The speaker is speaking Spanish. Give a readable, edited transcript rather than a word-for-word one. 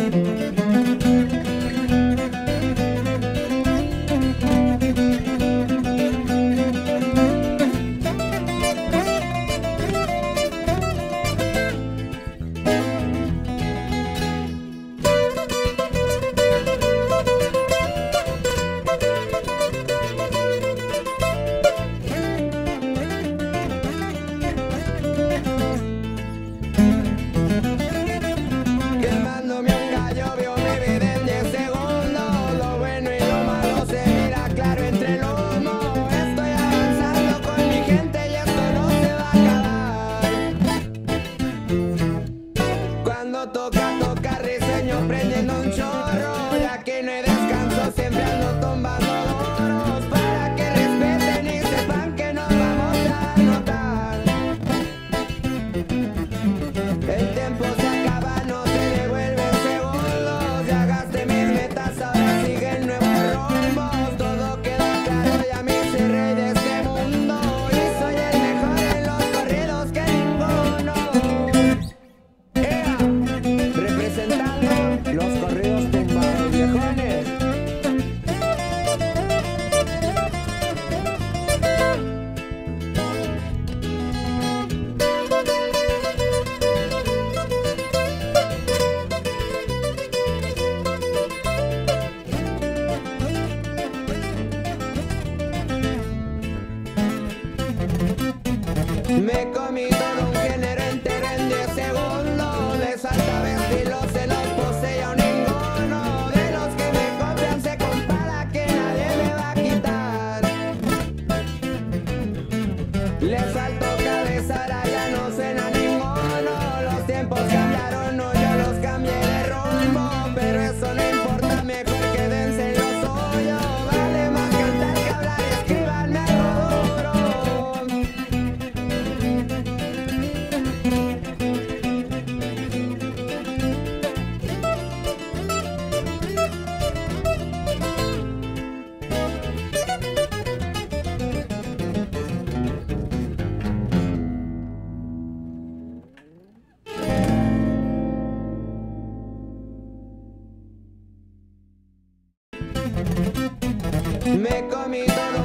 Toca risueño prendiendo un chorro, ya que no hay descanso, siempre ando tumbando doros, para que respeten y sepan que nos vamos a notar. El tiempo se acaba, no te devuelven segundos, ya gasté mis metas, ahora siguen nuevos rumbos, todo queda claro, ya me hice rey de este mundo, y soy el mejor en los corridos que ninguno. Representando los corridos tumbados viejones. Me comí todo un género entero en 10 segundos. Les falta estilos, se los poseo ninguno. De los que me copian se compara que nadie me va a quitar. Les faltó cabeza, ahora ya no suena ninguno. Los tiempos cambiaron, no, yo los cambié de rumbo. Pero eso no importa, mejor quédense en lo suyo. Vale más cantar que hablar, escríbanme algo duro. Me comí todo